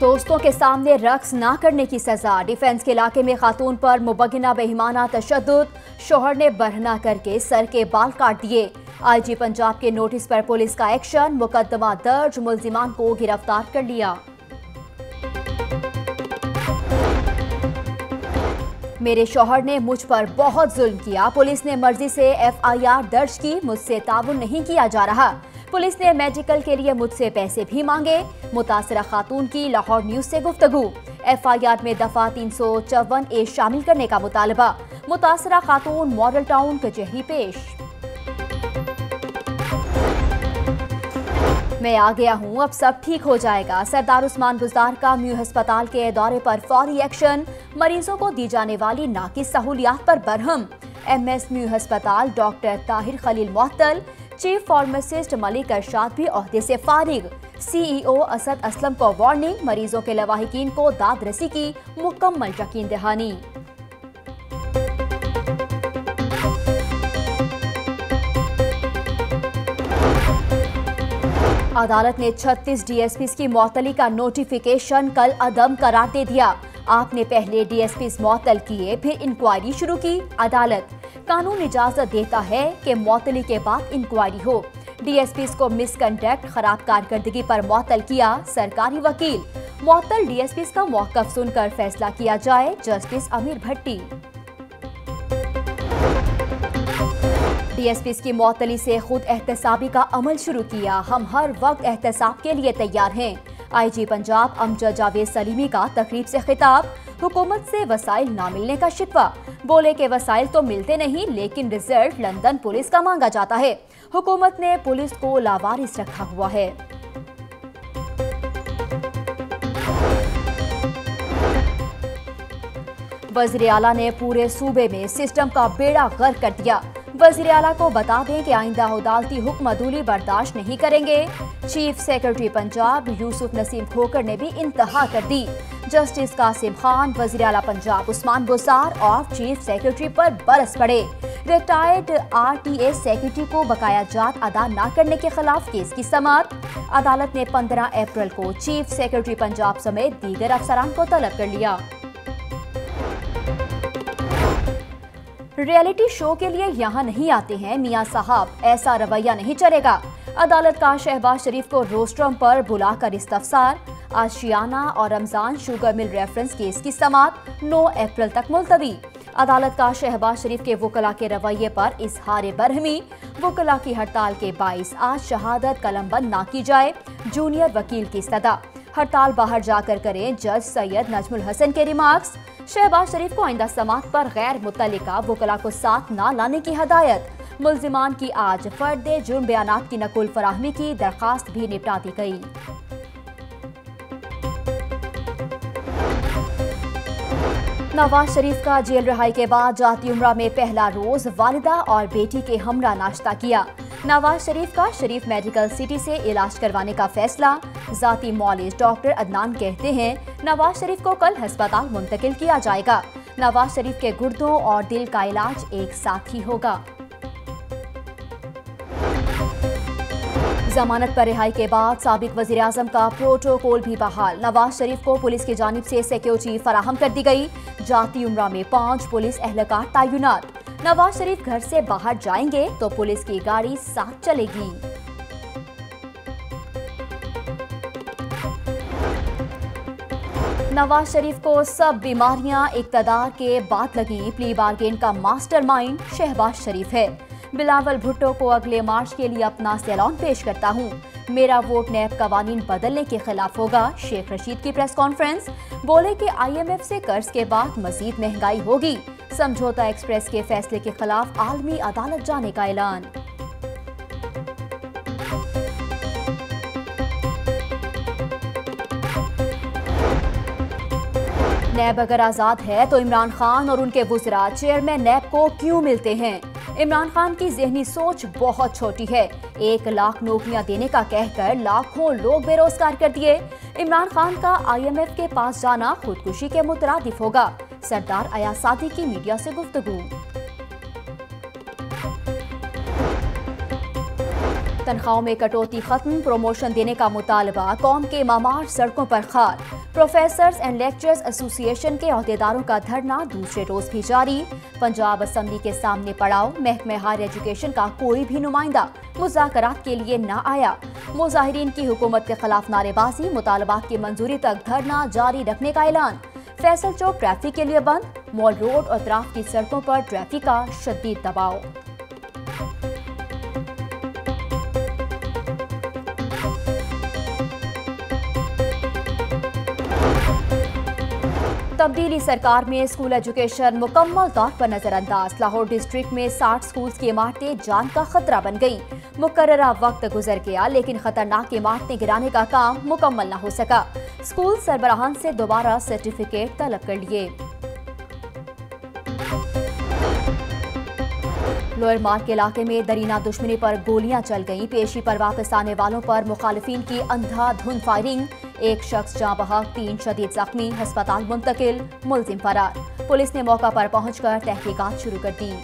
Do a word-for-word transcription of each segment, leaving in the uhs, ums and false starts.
दोस्तों के सामने रक्स ना करने की सजा। डिफेंस के इलाके में खातून पर मुबग्गिना बेईमाना तशद्दुद, शोहर ने बरहना करके सर के बाल काट दिए। आईजी पंजाब के नोटिस पर पुलिस का एक्शन, मुकदमा दर्ज, मुल्जिमान को गिरफ्तार कर लिया। मेरे शौहर ने मुझ पर बहुत जुल्म किया, पुलिस ने मर्जी से एफ आई आर दर्ज की, मुझसे ताउन नहीं किया जा रहा। पुलिस ने मेडिकल के लिए मुझसे पैसे भी मांगे। मुतासरा खातून की लाहौर न्यूज से गुफ्तगू। एफ आई आर में दफा तीन सौ चौवन ए शामिल करने का मुतालबा। मुतासरा खातून मॉडल टाउन कचहरी पेश। मैं आ गया हूँ, अब सब ठीक हो जाएगा। सरदार उस्मान बुज़दार का म्यू अस्पताल के दौरे पर फौरी एक्शन, मरीजों को दी जाने वाली नाकिस सहूलियात पर बरहम। एम एस म्यू अस्पताल डॉक्टर ताहिर खलील मुअत्तल, चीफ फार्मासिस्ट मलिक अरशाद भी ओहदे से फारिग। सी ई ओ असद असलम को वार्निंग, मरीजों के लवाहिकीन को दाद रसी की मुकम्मल यकीन दहानी। अदालत ने छत्तीस डी एस पी की मुअत्तली का नोटिफिकेशन कल अदम करार दे दिया। आपने पहले डी एस पी मुअत्तल किए, फिर इंक्वायरी शुरू की। अदालत, कानून इजाजत देता है कि मुअत्तली के बाद इंक्वायरी हो। डी एस पी को मिसकंडक्ट, खराब कारकर्दगी पर मुअत्तल किया। सरकारी वकील, मुअत्तल डी एस पी का मौक़िफ़ सुनकर फैसला किया जाए। जस्टिस अमीर भट्टी। डी एस पी की मुअत्तली से खुद एहतसाबी का अमल शुरू किया। हम हर वक्त एहतसाब के लिए तैयार हैं। आई जी पंजाब अमजद जावेद सलीमी का तकरीब से खिताब। हुकूमत से वसाइल ना मिलने का शिकवा, बोले कि वसाइल तो मिलते नहीं, लेकिन रिजल्ट लंदन पुलिस का मांगा जाता है। हुकूमत ने पुलिस को लावारिस रखा हुआ है। वज़ीर आला ने पूरे सूबे में सिस्टम का बेड़ा गर्क कर दिया। वज़ीर आला को बता दें कि आइंदा अदालती हुक्म अदूली बर्दाश्त नहीं करेंगे। चीफ सेक्रेटरी पंजाब यूसुफ नसीम खोकर ने भी इंतहा कर दी। जस्टिस कासिम खान, वज़ीर आला पंजाब उस्मान बुज़दार और चीफ सेक्रेटरी पर बरस पड़े। Retired R T A secretary को बकाया जात अदा न करने के खिलाफ केस की समाअत। अदालत ने पंद्रह अप्रैल को चीफ सेक्रेटरी पंजाब समेत दीगर अफसरान को तलब कर लिया। रियलिटी शो के लिए यहाँ नहीं आते हैं मियां साहब, ऐसा रवैया नहीं चलेगा। अदालत का शहबाज शरीफ को रोस्ट्रम पर बुलाकर इस्तफसार। आशियाना और Ramzan sugar mill reference case की समाअत नौ अप्रैल तक मुलतवी। अदालत का शहबाज शरीफ के वकला के रवैये पर इजहार बरहमी। वकला की हड़ताल के बाईस आज शहादत कलमबंद ना की जाए, जूनियर वकील की सदा। हड़ताल बाहर जाकर करें, जज सैयद नजमुल हसन के रिमार्क्स। शहबाज शरीफ को आइंदा समाअत पर गैर मुतल्लिका वकला को साथ न लाने की हदायत। मुल्जिमान की आज फर्द जुर्म बयानात की नकुल फराहमी की दरखास्त भी निपटा दी गई। नवाज शरीफ का जेल रिहाई के बाद जाती उम्रा में पहला रोज वालिदा और बेटी के हमरा नाश्ता किया। नवाज शरीफ का शरीफ मेडिकल सिटी से इलाज करवाने का फैसला। जाती मौलिज डॉक्टर अदनान कहते हैं नवाज शरीफ को कल अस्पताल मुंतकिल किया जाएगा। नवाज शरीफ के गुर्दों और दिल का इलाज एक साथ ही होगा। जमानत पर रिहाई के बाद साबिक वजीर आजम का प्रोटोकॉल भी बहाल। नवाज शरीफ को पुलिस की जानिब से सिक्योरिटी फराहम कर दी गई। जाती उम्रा में पांच पुलिस एहलकार तैनात। नवाज शरीफ घर से बाहर जाएंगे तो पुलिस की गाड़ी साथ चलेगी। नवाज शरीफ को सब बीमारियां इक्तदार के बाद लगी। प्ली बार्गेन का मास्टरमाइंड शहबाज शरीफ है। बिलावल भुट्टो को अगले मार्च के लिए अपना सैलान पेश करता हूँ। मेरा वोट नैब कवानीन बदलने के खिलाफ होगा। शेख रशीद की प्रेस कॉन्फ्रेंस, बोले कि आई एम एफ से कर्ज के बाद मजीद महंगाई होगी। समझौता एक्सप्रेस के फैसले के खिलाफ आलमी अदालत जाने का ऐलान। नैब अगर आजाद है तो इमरान खान और उनके वुज़रा चेयरमैन नैब को क्यों मिलते हैं? इमरान खान की ज़हनी सोच बहुत छोटी है। एक लाख नौकरियां देने का कहकर लाखों लोग बेरोजगार कर दिए। इमरान खान का आई एम एफ के पास जाना खुदकुशी के मुतरादिफ होगा। सरदार अयाज सादी की मीडिया से गुफ्तगू। तनख्वाहों में कटौती खत्म, प्रमोशन देने का मुतालबा, कौम के मामार सड़कों पर खार। प्रोफेसर्स एंड लेक्चरर्स एसोसिएशन के अहदेदारों का धरना दूसरे रोज भी जारी। पंजाब असम्बली के सामने पड़ाव, महकमे हायर एजुकेशन का कोई भी नुमाइंदा मुज़ाकरात के लिए न आया। मुजाहिरीन की हुकूमत के खिलाफ नारेबाजी, मुतालबात की मंजूरी तक धरना जारी रखने का ऐलान। फैसल चौक ट्रैफिक के लिए बंद, मॉल रोड और अतराफ की सड़कों पर ट्रैफिक का शदीद दबाव। तब्दीली सरकार में स्कूल एजुकेशन मुकम्मल तौर पर नजरअंदाज। लाहौर डिस्ट्रिक्ट में साठ स्कूल्स की इमारतें जान का खतरा बन गई। मुकर्ररा वक्त गुजर गया लेकिन खतरनाक इमारतें गिराने का काम मुकम्मल न हो सका। स्कूल सरबराहान से दोबारा सर्टिफिकेट तलब कर लिए। लोअर मार्ग के इलाके में दरीना दुश्मनी पर गोलियां चल गईं। पेशी पर वापस आने वालों पर मुखालिफिन की अंधाधुंध फायरिंग। एक शख्स जाँ बहक, तीन शदीद जख्मी, अस्पताल मुंतकिल, मुलजिम फरार। पुलिस ने मौका पर पहुंचकर तहकीकात शुरू कर दी।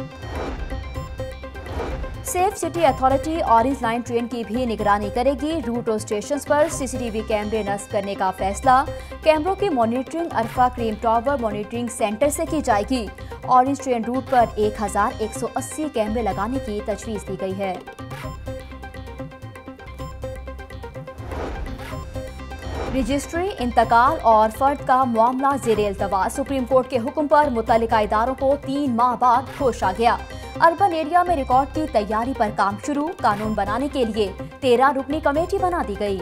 Safe city authority orange line train की भी निगरानी करेगी। रूट और स्टेशन पर सीसीटीवी कैमरे नस्ब करने का फैसला। कैमरों की monitoring Arfa Karim tower monitoring centre से की जाएगी। ऑरेंज ट्रेन रूट पर एक हजार एक सौ अस्सी कैमरे लगाने की तजवीज दी गई है। रजिस्ट्री, इंतकाल और फर्द का मामला ज़ेरे इल्तवा। सुप्रीम कोर्ट के हुक्म पर मुतल्लिका इदारों को तीन माह बाद होश आ गया। अर्बन एरिया में रिकॉर्ड की तैयारी पर काम शुरू। कानून बनाने के लिए तेरह रुकनी कमेटी बना दी गई।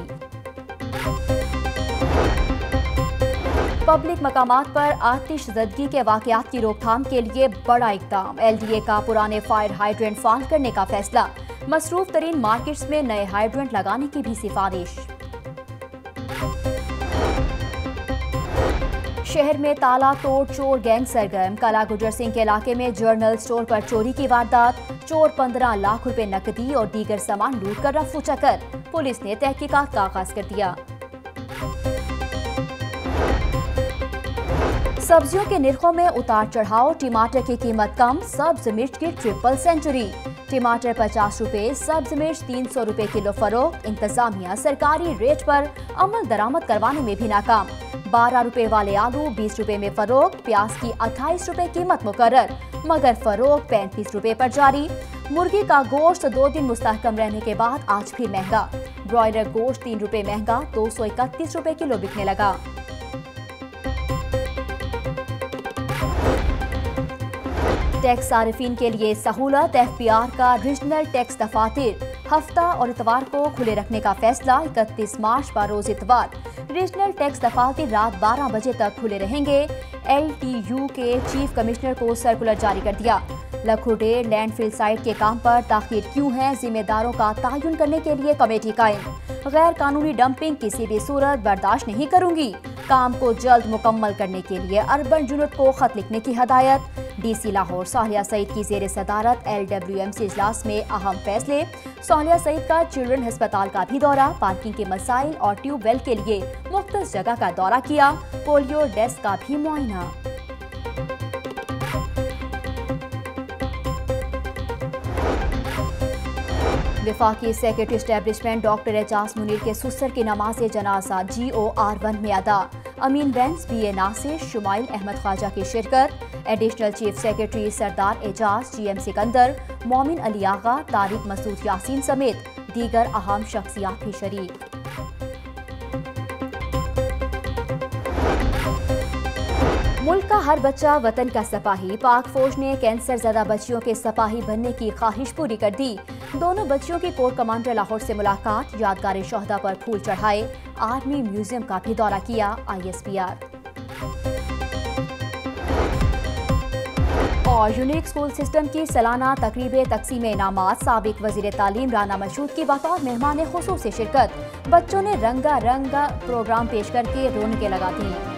पब्लिक मकामात पर आतिशज़दगी के वाक़यात की रोकथाम के लिए बड़ा इक़दाम। एलडीए का पुराने फायर हाइड्रेंट फाल करने का फैसला। मसरूफ तरीन मार्केट्स में नए हाइड्रेंट लगाने की भी सिफारिश। शहर में ताला तोड़ चोर गैंग सरगर्म। कला गुजर सिंह के इलाके में जर्नल स्टोर पर चोरी की वारदात। चोर पंद्रह लाख रुपए नकदी और दीगर सामान लूट कर रफू चक्कर। पुलिस ने तहकीकात का आगाज कर दिया। सब्जियों के निर्खों में उतार चढ़ाव। टमाटर की कीमत कम, सब्ज मिर्च की ट्रिपल सेंचुरी। टमाटर पचास रुपए, सब्ज मिर्च तीन सौ रुपए किलो फरोख्त। इंतजामिया सरकारी रेट पर अमल दरामद करवाने में भी नाकाम। बारह रुपए वाले आलू बीस रुपए में फरोख्त। प्याज की अट्ठाईस रुपए कीमत मुकर्रर मगर फरोख्त पैंतीस रुपए पर जारी। मुर्गी का गोश्त दो दिन मुस्तहकम रहने के बाद आज फिर महंगा। ब्रॉयलर गोश्त तीन रुपए महंगा, दो सौ इकतीस रुपए किलो बिकने लगा। टैक्स सारिफिन के लिए सहूलत। एफपीआर का रीजनल टैक्स दफातर हफ्ता और इतवार को खुले रखने का फैसला। इकतीस मार्च बरोज इतवार रीजनल टैक्स दफातर रात बारह बजे तक खुले रहेंगे। एलटीयू के चीफ कमिश्नर को सर्कुलर जारी कर दिया। लखुडेर लैंडफिल साइट के काम पर ताखीर क्यों है, जिम्मेदारों का तयन करने के लिए कमेटी कायम। गैर कानूनी डंपिंग किसी भी सूरत बर्दाश्त नहीं करूंगी। काम को जल्द मुकम्मल करने के लिए अर्बन यूनिट को खत लिखने की हदायत। डीसी लाहौर सालिया सईद की जेर सदारत एलडब्ल्यूएमसी इजलास में अहम फैसले। सालिया सईद का चिल्ड्रन अस्पताल का भी दौरा। पार्किंग के मसाइल और ट्यूबवेल के लिए मुख्तलिफ जगह का दौरा किया। पोलियो डेस्क का भी मुआयना। विफाकी secretary establishment doctor Ejaz Munir के सुसर की नमाज जनाजा जी ओ आर वन में अदा। अमीन बेंस, बी ए नासिर, शुमाइल अहमद ख्वाजा की शिरकत। Additional chief secretary Sardar Ejaz, G M Sikandar, Momin Ali आगा, तारिक मसूद यासीन समेत दीगर अहम शख्सियात भी शरीक। मुल्क का हर बच्चा वतन का सिपाही। पाक फौज ने कैंसर ज़दा बच्चियों के सिपाही बनने की ख्वाहिश पूरी कर दी। दोनों बच्चियों की कोर कमांडर लाहौर से मुलाकात। यादगार शोहदा पर फूल चढ़ाए। आर्मी म्यूजियम का भी दौरा किया आई एस पी आर। और यूनिक स्कूल सिस्टम की सालाना तकरीब तकसीम इनामात। साबिक वजीर तालीम राना मशहूद की बतौर मेहमान खुसूसी शिरकत। बच्चों ने रंगा रंगा प्रोग्राम पेश करके रौनकें लगा दी।